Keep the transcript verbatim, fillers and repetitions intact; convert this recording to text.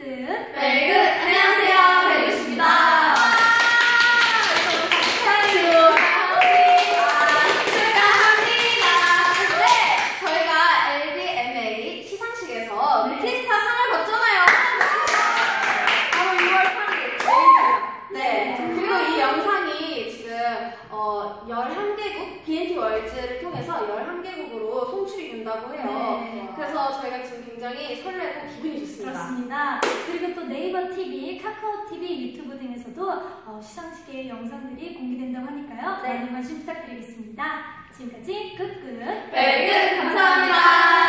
끝끝 벨굿! 안녕하세요, 벨굿입니다. 열한 개국 비엔티 월즈를 통해서 열한 개국으로 송출이 된다고 해요. 네. 그래서 저희가 지금 굉장히 설레고 기분이 좋습니다. 그렇습니다. 그리고 또 네이버 티비, 카카오 티비, 유튜브 등에서도 어, 시상식의 영상들이 공개된다고 하니까요. 네. 많은 관심 부탁드리겠습니다. 지금까지 끝끝 벨굿 감사합니다.